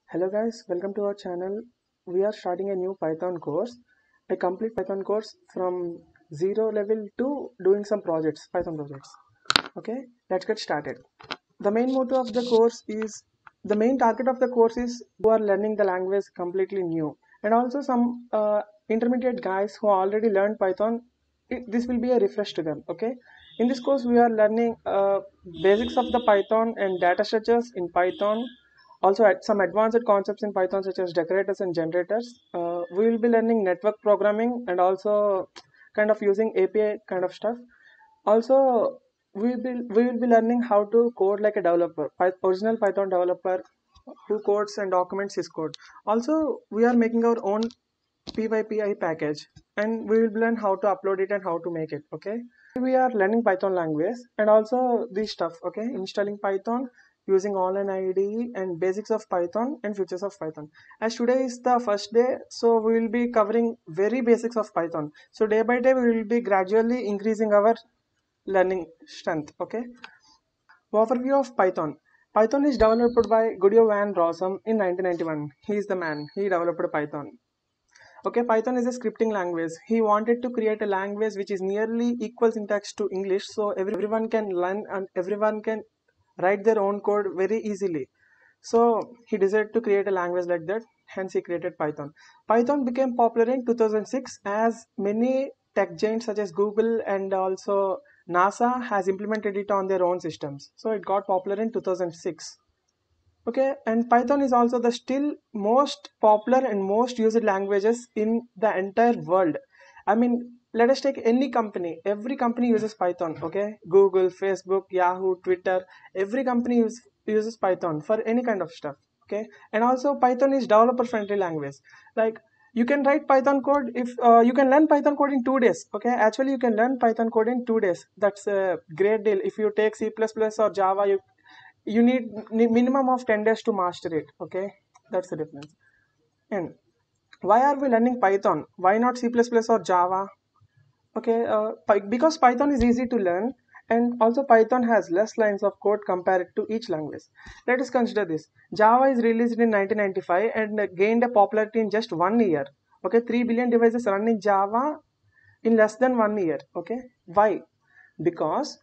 Hello guys, welcome to our channel. We are starting a new Python course, a complete Python course from zero level to doing some projects, Python projects. Okay, let's get started. The main motto of the course is the main target of the course is who are learning the language completely new, and also some intermediate guys who already learned Python. This will be a refresh to them. Okay, in this course we are learning basics of the Python and data structures in Python. Also, some advanced concepts in Python such as decorators and generators. We will be learning network programming and also kind of using API kind of stuff. Also, we will be learning how to code like a developer, original Python developer who codes and documents his code. Also, we are making our own PyPI package, and we will learn how to upload it and how to make it. Okay, we are learning Python language and also this stuff. Okay, installing Python, using online IDE and basics of Python and features of Python. As today is the first day, so we will be covering very basics of Python. So day by day we will be gradually increasing our learning strength. Okay, overview of Python. Python is developed by Guido van Rossum in 1991. He is the man. He developed Python. Okay, Python is a scripting language. He wanted to create a language which is nearly equal syntax to English, so everyone can learn and everyone can write their own code very easily. So he decided to create a language like that. Hence, he created Python. Python became popular in 2006 as many tech giants such as Google and also NASA has implemented it on their own systems. So it got popular in 2006. Okay, and Python is also the still most popular and most used languages in the entire world. I mean, let us take any company. Every company uses Python. Okay, Google, Facebook, Yahoo, Twitter. Every company uses Python for any kind of stuff. Okay, and also Python is developer-friendly language. Like you can write Python code if you can learn Python code in 2 days. Okay, actually you can learn Python code in 2 days. That's a great deal. If you take C++ or Java, you need minimum of 10 days to master it. Okay, that's the difference. And why are we learning Python? Why not C++ or Java? Okay, because Python is easy to learn, and also Python has less lines of code compared to each language. Let us consider this. Java is released in 1995 and gained a popularity in just 1 year. Okay, 3 billion devices run in Java in less than 1 year. Okay, why? Because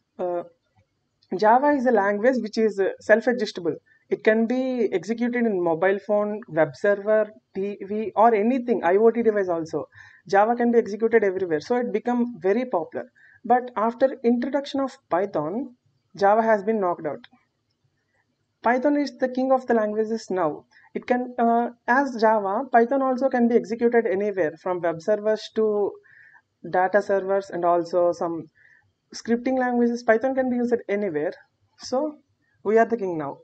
Java is a language which is self-adjustable. It can be executed in mobile phone, web server, TV, or anything, IoT device also. Java can be executed everywhere, so it become very popular. But after introduction of Python, Java has been knocked out. Python is the king of the languages now. It can, as Java, Python also can be executed anywhere from web servers to data servers and also some scripting languages. Python can be used anywhere. So we are the king now.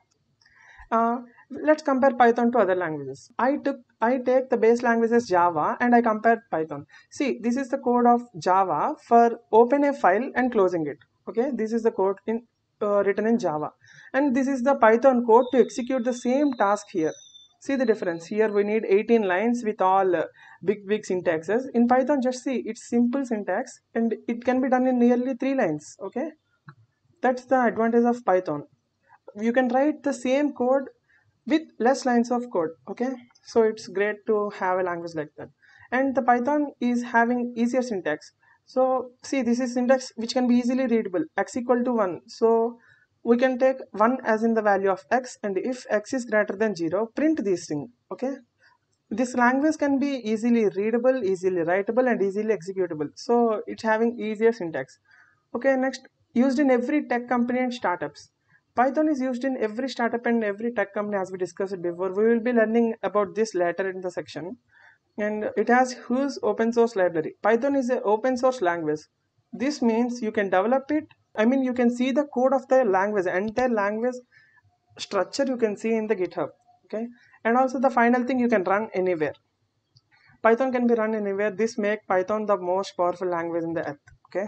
uh, let's compare Python to other languages. I take the base languages Java and I compared Python. See, this is the code of Java for open a file and closing it. Okay, this is the code in written in Java, and this is the Python code to execute the same task here. See the difference here. We need 18 lines with all big syntaxes. In Python, just see, it's simple syntax and it can be done in nearly 3 lines. Okay, that's the advantage of Python. You can write the same code with less lines of code. Okay, so it's great to have a language like that. And the Python is having easier syntax. So see, this is syntax which can be easily readable. X equal to 1, so we can take 1 as in the value of x, and if x is greater than 0, print this thing. Okay, this language can be easily readable, easily writable, and easily executable, so it's having easier syntax. Okay, next, used in every tech company and startups. Python is used in every startup and every tech company, as we discussed before. We will be learning about this later in the section. And it has huge open source library. Python is an open source language. This means you can develop it. I mean, you can see the code of the language, entire language structure you can see in the GitHub. Okay, and also the final thing, you can run anywhere. Python can be run anywhere. This make Python the most powerful language in the earth. Okay,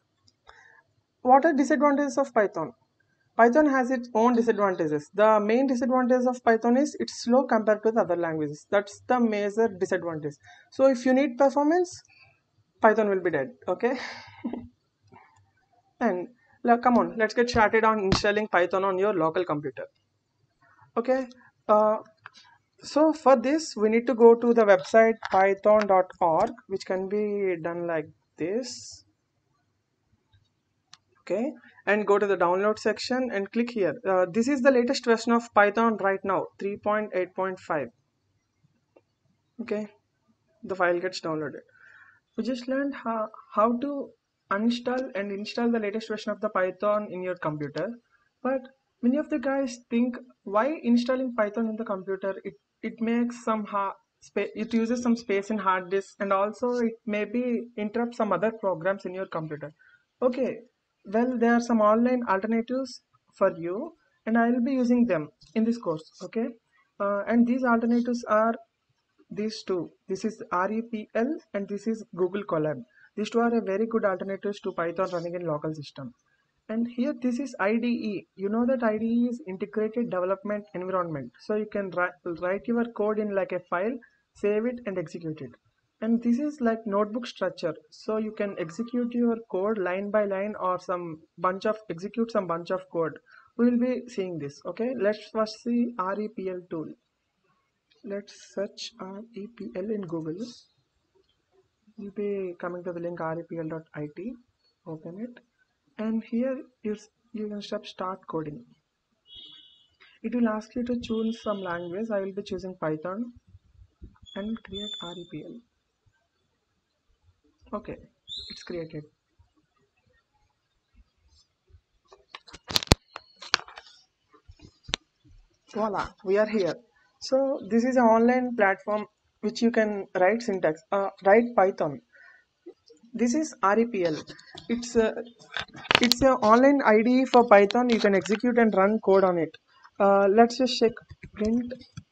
what are disadvantages of Python? Python has its own disadvantages. The main disadvantage of Python is it's slow compared to the other languages. That's the major disadvantage. So if you need performance, Python will be dead. Okay. And come on, let's get started on installing Python on your local computer. Okay. Uh, So for this we need to go to the website python.org, which can be done like this. Okay, and go to the download section and click here. This is the latest version of Python right now, 3.8.5. Okay, the file gets downloaded. We just learned how to uninstall and install the latest version of the Python in your computer. But many of the guys think, why installing Python in the computer? It makes some it uses some space in hard disk, and also it maybe interrupt some other programs in your computer. Okay, well, there are some online alternatives for you, and I will be using them in this course. Okay, and these alternatives are these two. This is REPL and this is Google Colab. These two are a very good alternatives to Python running in local system. And here this is IDE. You know that IDE is Integrated Development Environment. So you can write your code in like a file, save it and execute it. And this is like notebook structure. So you can execute your code line by line or execute some bunch of code. We will be seeing this. Okay, let's first see REPL tool. Let's search REPL in Google. You'll be coming to the link repl.it. Open it, and here you can start coding. It will ask you to choose some language. I will be choosing Python and create REPL. Okay, it's created. Voila, we are here. So this is an online platform which you can write syntax, write Python. This is REPL. It's a online IDE for Python. You can execute and run code on it. Let's just check print.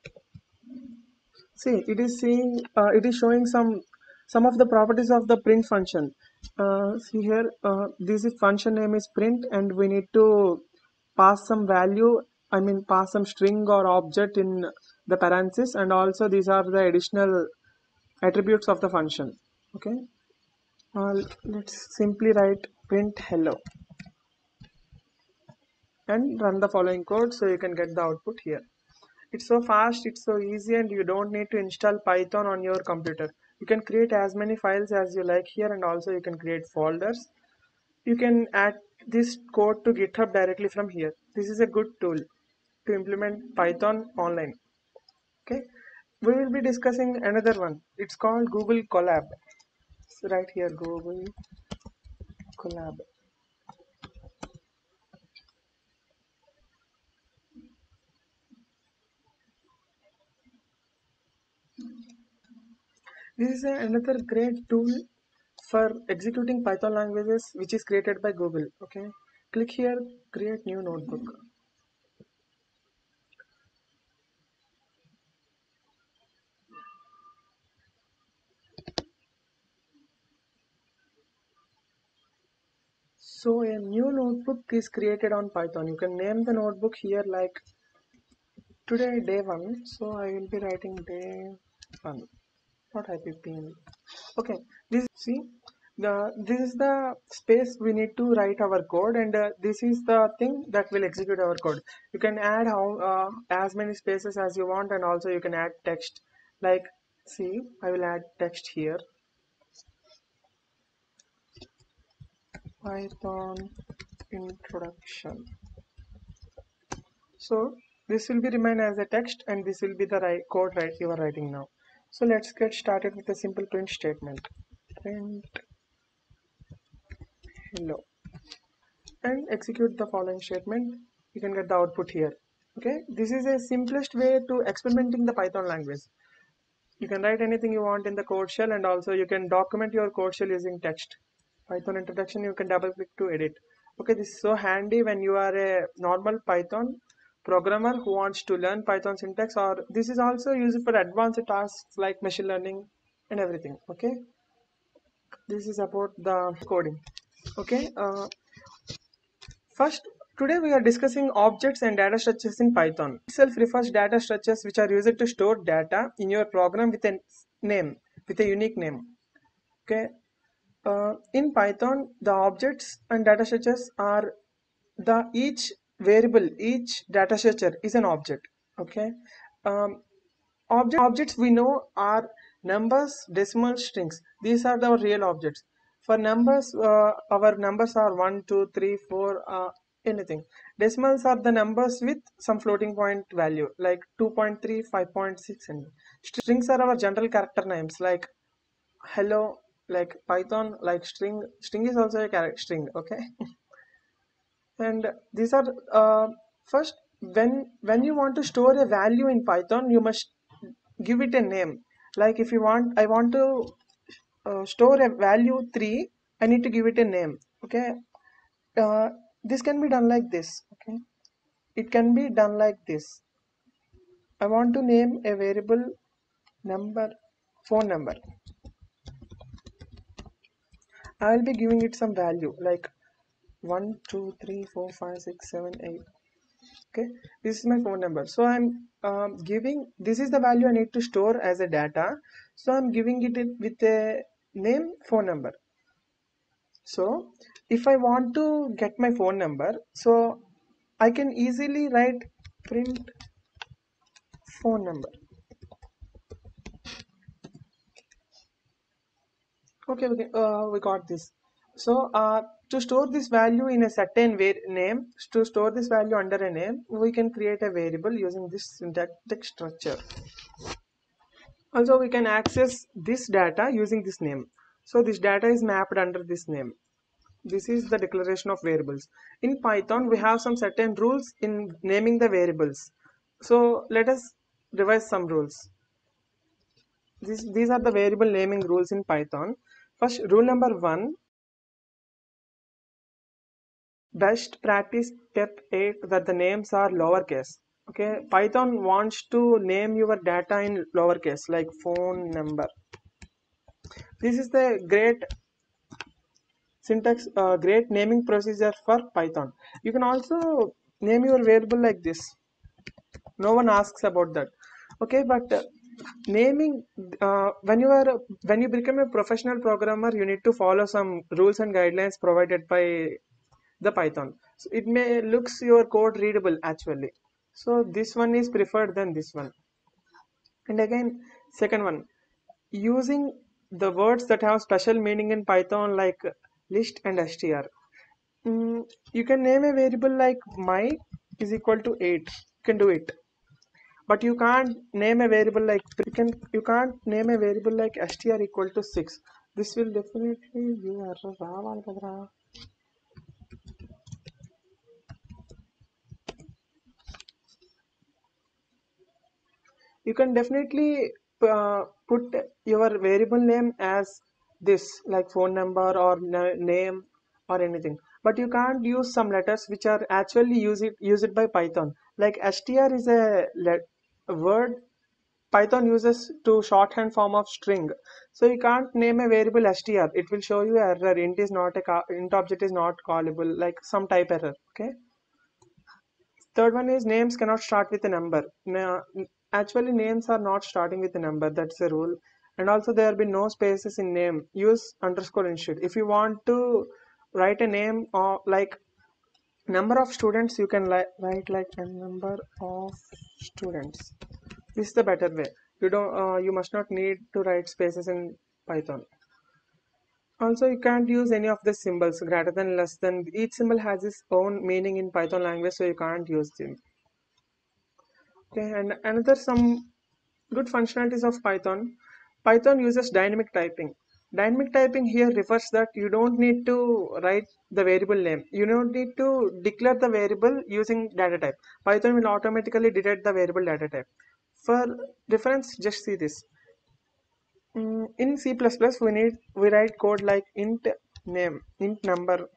See, it is showing some of the properties of the print function. See here, this is function name is print, and we need to pass some value. I mean, pass some string or object in the parentheses, and also these are the additional attributes of the function. Okay, let's simply write print hello and run the following code so you can get the output here. It's so fast, it's so easy, and you don't need to install Python on your computer. You can create as many files as you like here, and also you can create folders. You can add this code to GitHub directly from here. This is a good tool to implement Python online. Okay, we will be discussing another one. It's called Google Colab. So right here, Google Colab. This is another great tool for executing Python languages, which is created by Google. Okay, click here, create new notebook. So a new notebook is created on Python. You can name the notebook here like today day 1. So I will be writing day 1. Not IPPN. Okay, this is the space we need to write our code, and this is the thing that will execute our code. You can add as many spaces as you want, and also you can add text. Like, see, I will add text here. Python introduction. So this will be remain as a text, and this will be the code you are writing now. So let's get started with a simple print statement. Print hello and execute the following statement. You can get the output here. Okay, this is a simplest way to experimenting the Python language. You can write anything you want in the code shell, and also you can document your code shell using text. Python introduction, you can double click to edit. Okay, this is so handy when you are a normal Python programmer who wants to learn Python syntax, or this is also used for advanced tasks like machine learning and everything. Okay, this is about the coding. Okay, first, today we are discussing objects and data structures in Python. Itself refers data structures which are used to store data in your program with a name, with a unique name. Okay, in Python, the objects and data structures are each variable, each data structure is an object. Okay, um, Objects we know are numbers, decimals, strings. These are the real objects. For numbers, our numbers are 1, 2, 3, 4, anything. Decimals are the numbers with some floating point value like 2.3, 5.6, and strings are our general character names like hello, like Python, like string. String is also a character string, okay? And these are first, when you want to store a value in Python, you must give it a name. Like if you want, I want to store a value 3, I need to give it a name, okay? uh, this can be done like this, okay? It can be done like this. I want to name a variable number, phone number. I will be giving it some value like 1 2 3 4 5 6 7 8. Okay, this is my phone number, so I'm giving, this is the value I need to store as a data, so I'm giving it with a name phone number. So if I want to get my phone number, so I can easily write print phone number. Okay, we got this. So to store this value in a certain name, to store this value under a name, we can create a variable using this syntactic structure. Also, we can access this data using this name. So this data is mapped under this name. This is the declaration of variables. In Python, we have some certain rules in naming the variables. So let us revise some rules. These are the variable naming rules in Python. First, rule number 1, best practice step 8, that the names are lowercase. Okay, Python wants to name your data in lowercase like phone number. This is the great syntax, great naming procedure for Python. You can also name your variable like this. No one asks about that. Okay, but naming, when you become a professional programmer, you need to follow some rules and guidelines provided by the Python. So it may looks your code readable actually. So this one is preferred than this one. And again, second one, using the words that have special meaning in Python like list and str. You can name a variable like my is equal to 8. You can do it, but you can't name a variable like you can't name a variable like str equal to 6. This will definitely give error రావాలి కదరా. You can definitely put your variable name as this, like phone number or name or anything, but you can't use some letters which are actually used by Python. Like str is a word Python uses to shorthand form of string, so you can't name a variable str. It will show you error. Int is not a int object is not callable, like some type error. Okay. Third one is names cannot start with a number. Actually, names are not starting with a number. That's a rule. And also, there will be no spaces in name. Use underscore instead. If you want to write a name or like number of students, you can write like a number of students. This is the better way. You don't. You must not need to write spaces in Python. Also, you can't use any of the symbols greater than, less than. Each symbol has its own meaning in Python language, so you can't use them. Okay, and another some good functionalities of Python. Python uses dynamic typing. Dynamic typing here refers that you don't need to write the variable name. You don't need to declare the variable using data type. Python will automatically detect the variable data type. For reference, just see this. In C++, we write code like int name, int number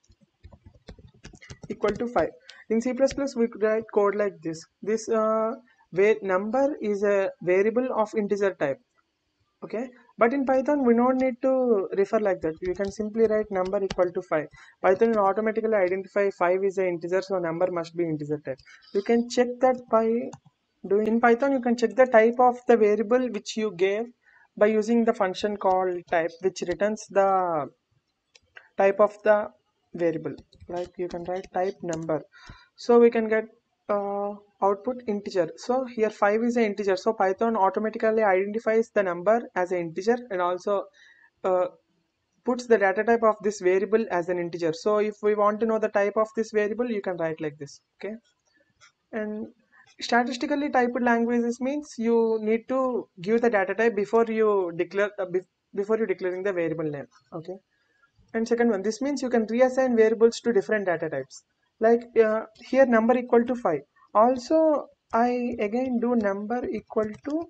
equal to 5. In C++, we write code like this. This where number is a variable of integer type. Okay, but in Python we don't need to refer like that. You can simply write number equal to 5. Python will automatically identify 5 is an integer, so number must be integer type. You can check that by doing in Python. You can check the type of the variable which you gave by using the function called type, which returns the type of the variable. Like you can write type number, so we can get output integer. So here 5 is an integer, so Python automatically identifies the number as an integer and also puts the data type of this variable as an integer. So if we want to know the type of this variable, you can write like this. Okay. And statistically typed languages means you need to give the data type before you declare before you declaring the variable name. Okay. And second one, this means you can reassign variables to different data types. Like here number equal to 5. Also I again do number equal to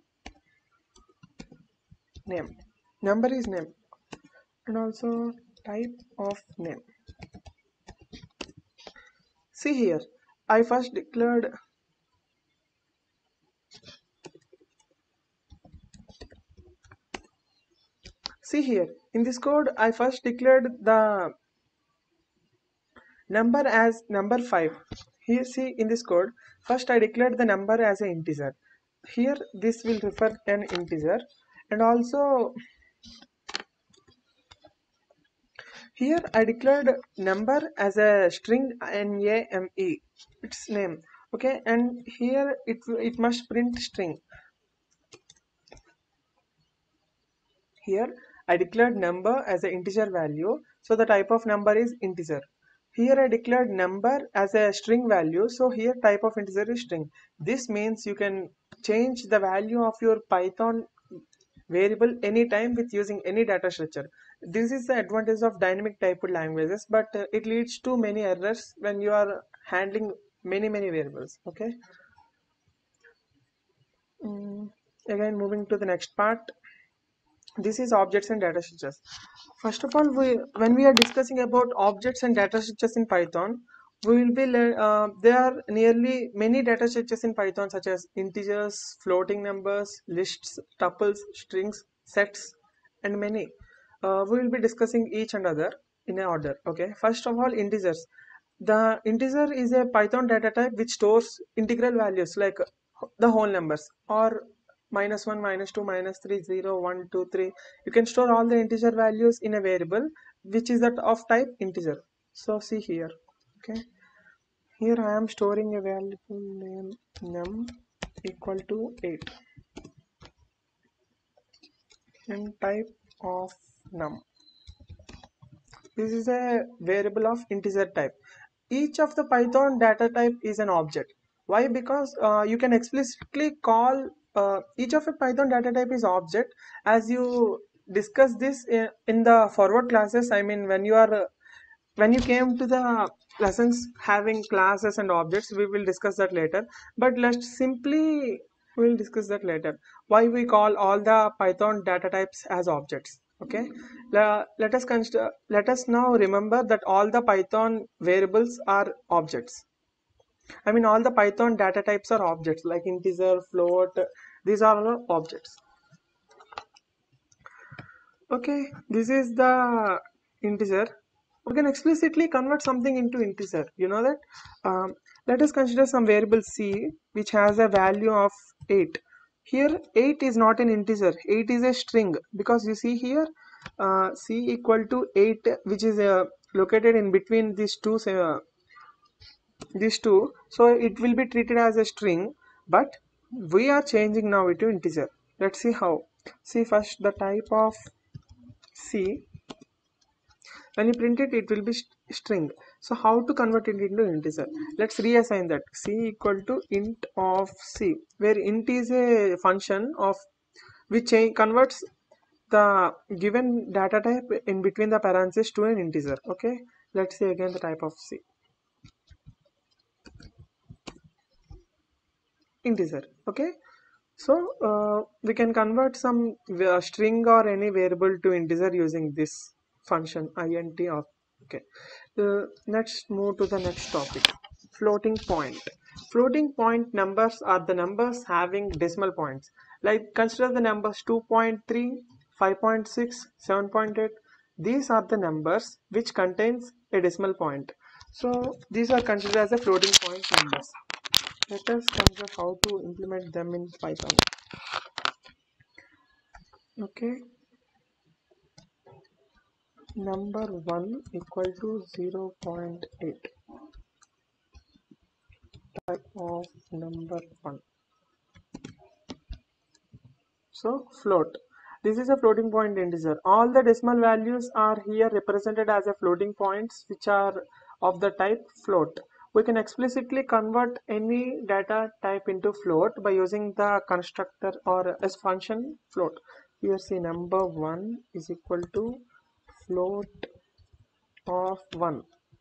name. Number is name and also type of name. See here, I first declared, see here, in this code I first declared the number as number 5. Here see in this code, first I declared the number as an integer. Here this will refer an integer, and also here I declared number as a string name, its name. Okay, and here it must print string. Here I declared number as an integer value, so the type of number is integer. Here I declared number as a string value, so here type of integer is string. This means you can change the value of your Python variable anytime with using any data structure. This is the advantage of dynamic typed languages, but it leads to many errors when you are handling many variables. Okay. Again, moving to the next part. This is objects and data structures. First of all, when we are discussing about objects and data structures in Python, we will be there are nearly many data structures in Python, such as integers, floating numbers, lists, tuples, strings, sets, and many. We will be discussing each and other in an order. Okay. First of all, integers. The integer is a Python data type which stores integral values like the whole numbers, or -1, -2, -3, 0, 1, 2, 3. You can store all the integer values in a variable which is that of type integer. So see here. Okay. Here I am storing a variable name num equal to 8 and type of num. This is a variable of integer type. Each of the Python data type is an object. Why? Because you can explicitly call each of a Python data type is object. As you discuss this in the forward classes, I mean when you came to the lessons having classes and objects, we will discuss that later. But let's simply we'll discuss that later. Why we call all the Python data types as objects? Okay. Let us now remember that all the Python variables are objects. I mean all the Python data types are objects like integer, float. These are all objects. Okay, this is the integer. We can explicitly convert something into integer. You know that. Let us consider some variable c which has a value of 8. Here 8 is not an integer. 8 is a string, because you see here c equal to 8, which is located in between these two. So it will be treated as a string, but we are changing now it to integer. Let's see how. See first the type of c. When you print it, it will be string. So how to convert it into integer? Let's reassign that. C equal to int of c, where int is a function of which converts the given data type in between the parentheses to an integer. Okay. Let's see again the type of c. Integer. Okay. So we can convert some string or any variable to integer using this function int of. Okay. Let's move to the next topic. Floating point. Floating point numbers are the numbers having decimal points. Like consider the numbers 2.3, 5.6, 7.8. These are the numbers which contains a decimal point. So these are considered as a floating point numbers. Let us consider how to implement them in Python. Okay, number 1 equal to 0.8. type of number 1. So float. This is a floating point integer. All the decimal values are here represented as a floating points which are of the type float. We can explicitly convert any data type into float by using the constructor or as function float. Here see number 1 is equal to float of 1.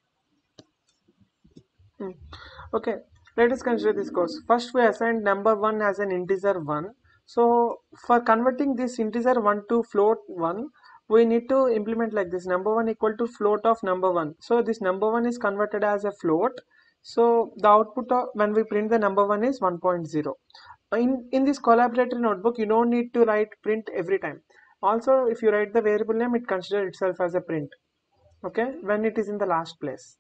Okay, let us consider this course. First we assign number 1 as an integer 1. So for converting this integer 1 to float 1, we need to implement like this: number 1 equal to float of number 1. So this number 1 is converted as a float. So the output of, when we print the number 1 is 1.0. In this collaboratory notebook, you don't need to write print every time. Also, if you write the variable name, it considers itself as a print. Okay, when it is in the last place.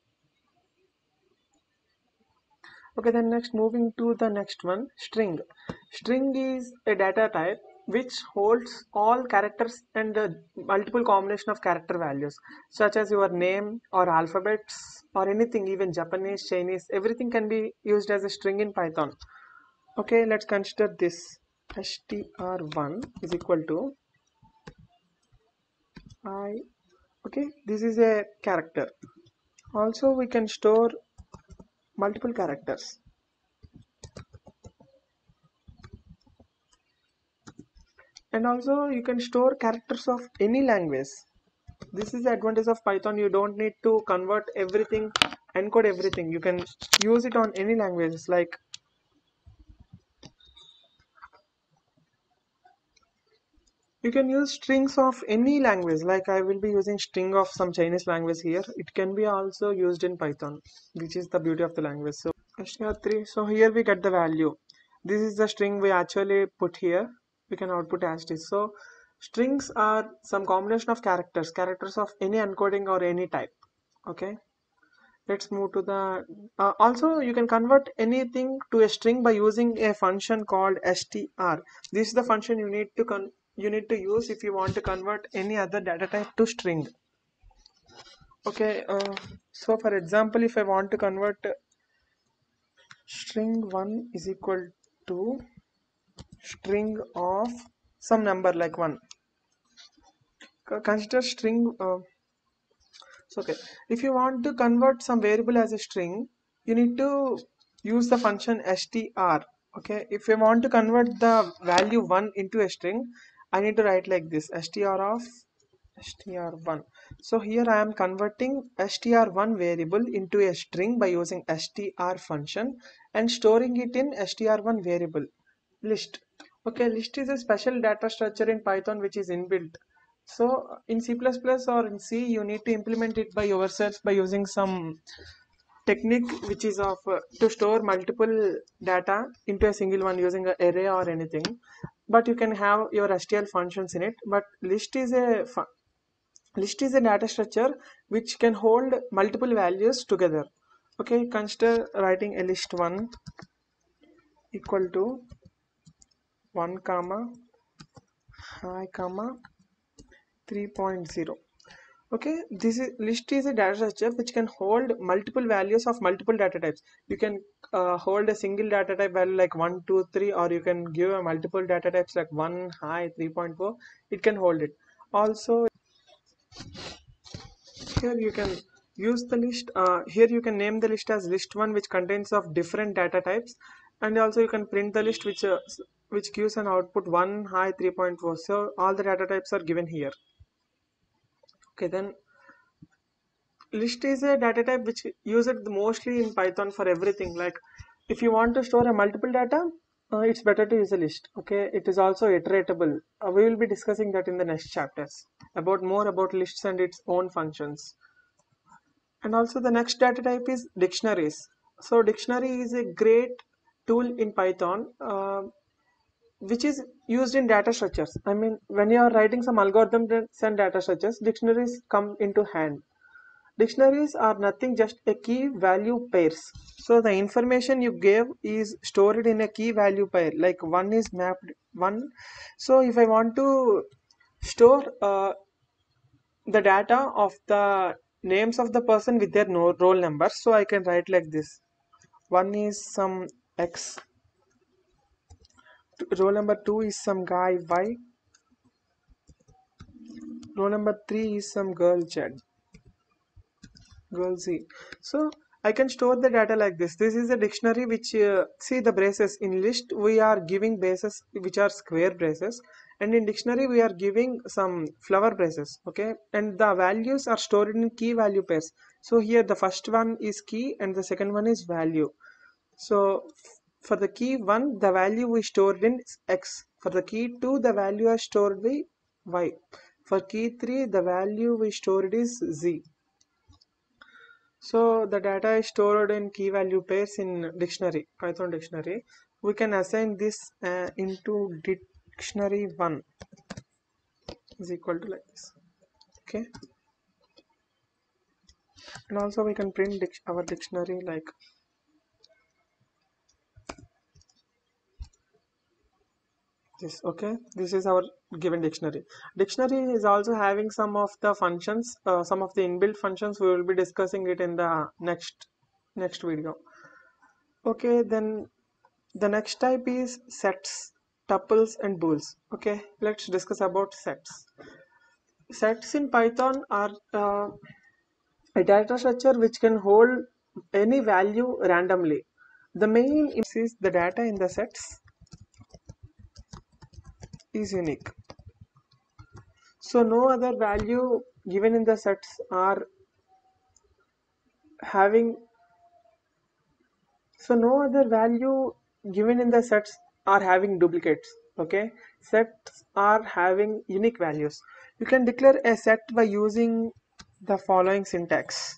Okay, then next moving to the next one, string. String is a data type which holds all characters and multiple combination of character values such as your name or alphabets or anything, even Japanese, Chinese, everything can be used as a string in Python. Okay, let's consider this. str1 is equal to I. Okay, this is a character. Also we can store multiple characters. And also you can store characters of any language. This is the advantage of Python. You don't need to convert everything, encode everything. You can use it on any languages. Like you can use strings of any language. Like I will be using string of some Chinese language here. It can be also used in Python, which is the beauty of the language. So str3. So here we get the value. This is the string we actually put here. We can output as this. So strings are some combination of characters of any encoding or any type. Okay. Let's move to the also you can convert anything to a string by using a function called str. This is the function you need to use if you want to convert any other data type to string. Okay, so for example, if I want to convert string 1 is equal to string of some number like 1. Consider string so okay, if you want to convert some variable as a string, you need to use the function str. Okay, if you want to convert the value 1 into a string, I need to write like this: str of str1. So here I am converting str1 variable into a string by using str function and storing it in str1 variable list. Okay, list is a special data structure in Python which is inbuilt. So in C++ or in C, you need to implement it by yourself by using some technique which is of to store multiple data into a single one using an array or anything. But you can have your STL functions in it. But list is a data structure which can hold multiple values together. Okay, consider writing a list1 equal to 1 comma I comma 3.0. Okay, this is list is a data structure which can hold multiple values of multiple data types. You can hold a single data type value like 1 2 3, or you can give a multiple data types like 1 high 3.4. It can hold it. Also here you can use the list. Here you can name the list as list1 which contains of different data types, and also you can print the list which gives an output 1 high 3.4. So all the data types are given here. Okay, then list is a data type which used mostly in Python for everything. Like if you want to store a multiple data, it's better to use a list. Okay, it is also iteratable. We will be discussing that in the next chapters about more about lists and its own functions. And also the next data type is dictionaries. So dictionary is a great tool in Python which is used in data structures. I mean, when you are writing some algorithms and data structures, dictionaries come into hand. Dictionaries are nothing just a key value pairs. So the information you gave is stored in a key value pair, like one is mapped one. So if I want to store the data of the names of the person with their roll number, so I can write like this: 1 is some X, roll number 2 is some guy Y, roll number 3 is some girl Z. So I can store the data like this. This is a dictionary which see the braces in list we are giving braces which are square braces, and in dictionary we are giving some flower braces. Okay, and the values are stored in key value pairs. So here the first one is key and the second one is value. So for the key 1 the value we stored in is X. For the key 2 the value is stored by Y. For key 3 the value we stored is Z. So the data is stored in key value pairs in dictionary, Python dictionary. We can assign this into dictionary 1 is equal to like this. Okay, and also we can print our dictionary like this. Okay, this is our given dictionary. Dictionary is also having some of the functions, some of the inbuilt functions. We will be discussing it in the next video. Okay, then the next type is sets, tuples and bools. Okay, let's discuss about sets. Sets in Python are a data structure which can hold any value randomly. The main is the data in the sets is unique. So no other value given in the sets are having, so no other value given in the sets are having duplicates. Okay, sets are having unique values. You can declare a set by using the following syntax.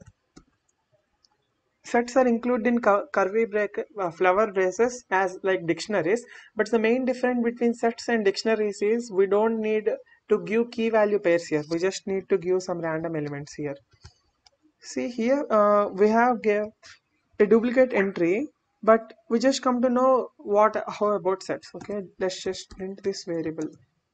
Sets are included in curly flower braces as like dictionaries, but the main difference between sets and dictionaries is we don't need to give key value pairs here. We just need to give some random elements here. See here, we have gave a duplicate entry, but we just come to know how about sets. Okay, let's just print this variable.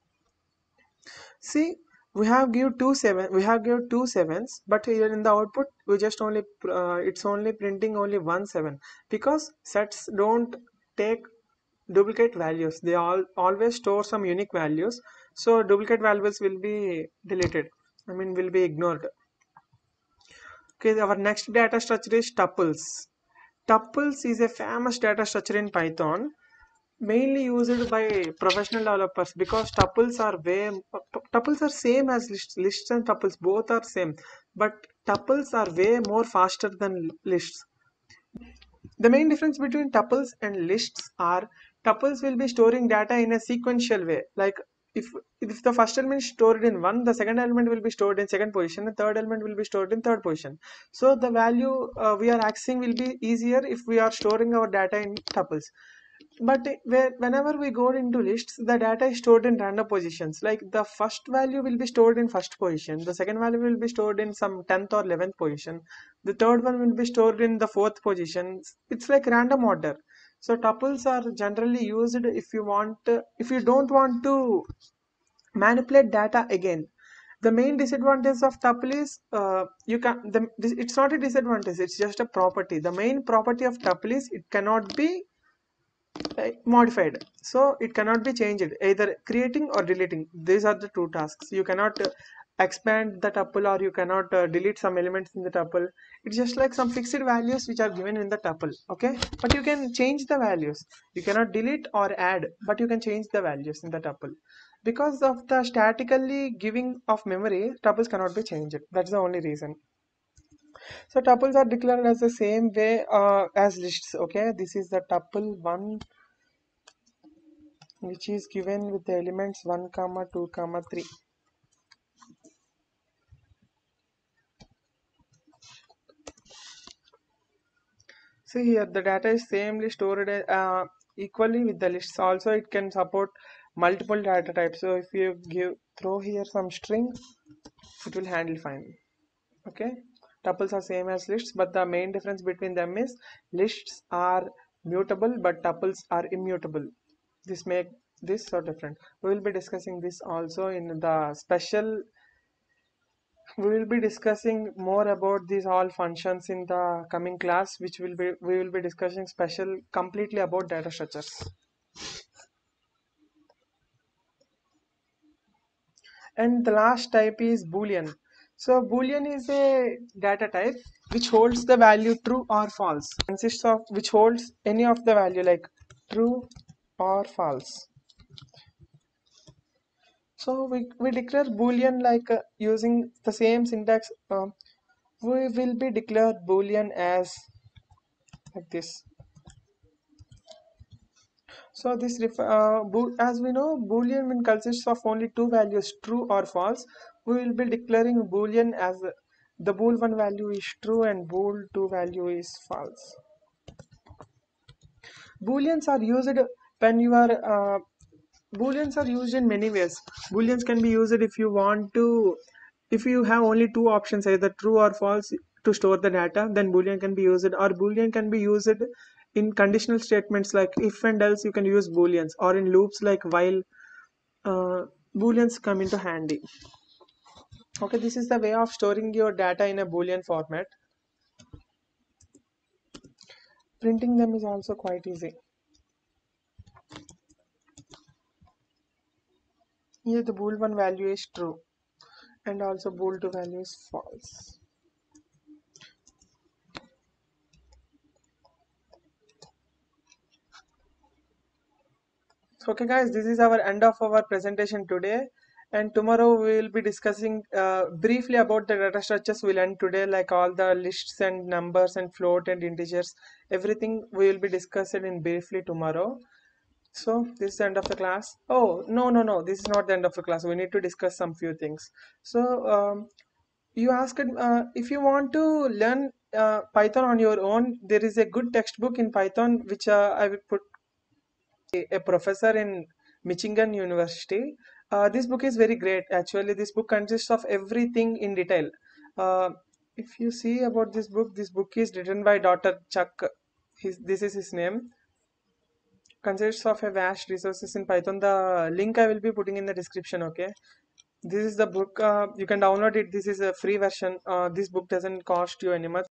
See, we have give two sevens, but here in the output we just only it's only printing only 1 7 because sets don't take duplicate values. They always store some unique values, so duplicate values will be deleted. I mean will be ignored. Okay, our next data structure is tuples. Tuples is a famous data structure in Python, mainly used by professional developers because tuples are same as lists and tuples both are same, but tuples are way more faster than lists. The main difference between tuples and lists are tuples will be storing data in a sequential way, like if if the first element is stored in one, the second element will be stored in second position, the third element will be stored in third position. So the value we are accessing will be easier if we are storing our data in tuples. But whenever we go into lists, the data is stored in random positions. Like the first value will be stored in first position, the second value will be stored in some 10th or 11th position, the third one will be stored in the fourth position. It's like random order. So tuples are generally used if you don't want to manipulate data again. The main disadvantage of tuple is it's not a disadvantage, it's just a property. The main property of tuple is it cannot be modified, so it cannot be changed either creating or deleting. These are the two tasks. You cannot expand the tuple or you cannot delete some elements in the tuple. It's just like some fixed values which are given in the tuple. Okay, but you can change the values. You cannot delete or add, but you can change the values in the tuple. Because of the statically giving of memory, tuples cannot be changed. That's the only reason. So tuples are declared as the same way as lists. Okay, this is the tuple 1 which is given with the elements 1 comma 2 comma 3. See here the data is samely stored equally with the lists. Also it can support multiple data types, so if you throw here some string, it will handle fine. Okay, tuples are same as lists, but the main difference between them is lists are mutable but tuples are immutable. This make this so different. We will be discussing this also in the special We will be discussing more about these all functions in the coming class, which we will be discussing special completely about data structures. And the last type is Boolean. So Boolean is a data type which holds the value true or false. Consists of which holds any of the value like true or false. So we declare Boolean like using the same syntax. We will be declare Boolean as like this. So this as we know, Boolean when consists of only two values, true or false, we will be declaring Boolean as the bool one value is true and bool two value is false. Booleans are used when you are Booleans are used in many ways. Booleans can be used if you want to, if you have only two options, either true or false, to store the data, then Boolean can be used, or Boolean can be used in conditional statements like if and else. You can use Booleans, or in loops like while. Booleans come into handy. Okay, this is the way of storing your data in a Boolean format. Printing them is also quite easy. Here the bool one value is true and also bool two value is false. Okay guys, this is our end of our presentation today, and tomorrow we will be discussing briefly about the data structures we learned today, like all the lists and numbers and float and integers. Everything we will be discussing in briefly tomorrow. So this is the end of the class. Oh, no, this is not the end of the class. We need to discuss some few things. So you asked if you want to learn Python on your own, there is a good textbook in Python which I will put a professor in Michigan University. This book is very great. Actually, this book consists of everything in detail. Uh, if you see about this book is written by Dr. Chuck. This is his name. Consists of a vast resources in Python. The link I will be putting in the description. Okay, this is the book. You can download it. This is a free version. This book doesn't cost you any much.